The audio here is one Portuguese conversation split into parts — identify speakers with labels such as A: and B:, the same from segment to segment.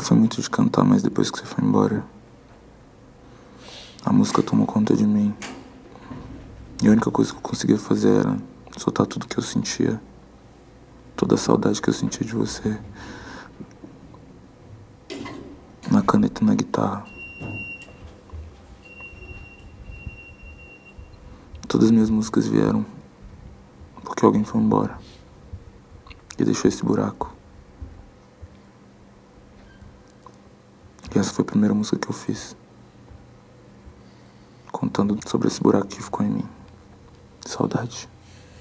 A: foi muito de cantar, mas depois que você foi embora, a música tomou conta de mim. E a única coisa que eu conseguia fazer era soltar tudo que eu sentia. Toda a saudade que eu sentia de você. Na caneta e na guitarra. Todas as minhas músicas vieram porque alguém foi embora e deixou esse buraco. E essa foi a primeira música que eu fiz, contando sobre esse buraco que ficou em mim. Saudade.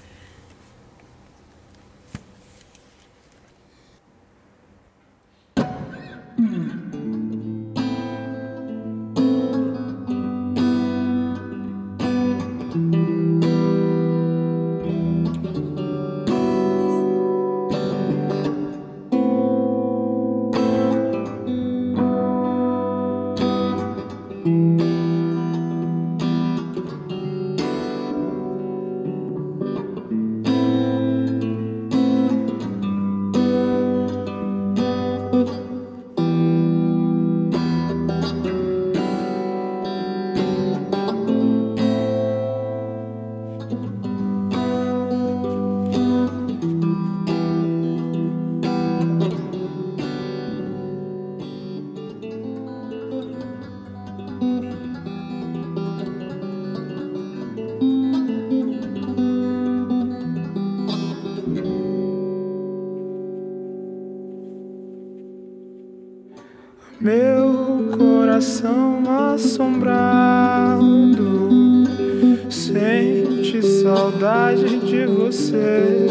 B: Meu coração assombrado sente saudade de você.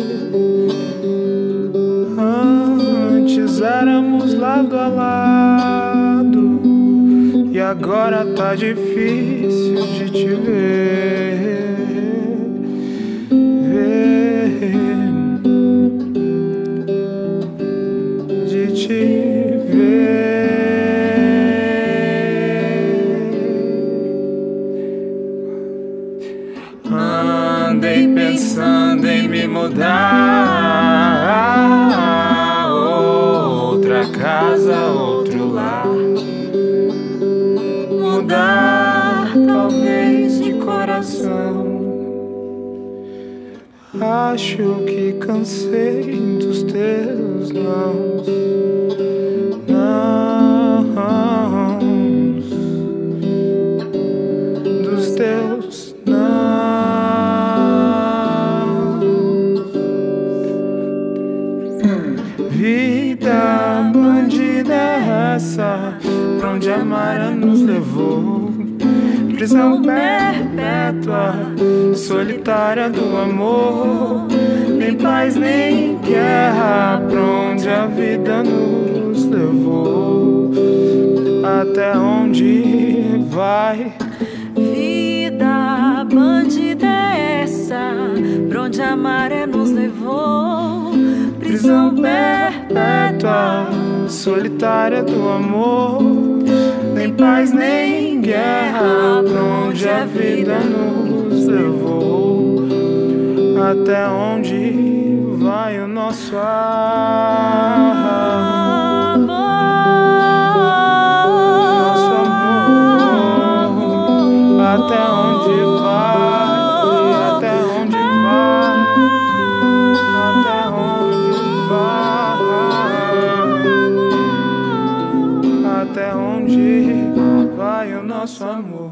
B: Antes éramos lado a lado e agora tá difícil de te ver. De te ver. Andei pensando em me mudar, outra casa, outro lar. Mudar talvez de coração. Acho que cansei dos teus nãos. Dos teus vida bandida é essa, pra onde a Mara nos levou. Prisão perpétua, solitária do amor. Nem paz nem guerra, pra onde a vida nos levou. Até onde vai?
C: Vida bandida é essa, pra onde a maré nos levou.
B: Prisão perpétua, solitária do amor. Nem paz nem guerra, pra onde a vida nos levou. Até onde vai o nosso amor? Nosso amor. Até onde vai? Até onde vai? Até onde vai? Até onde vai o nosso amor?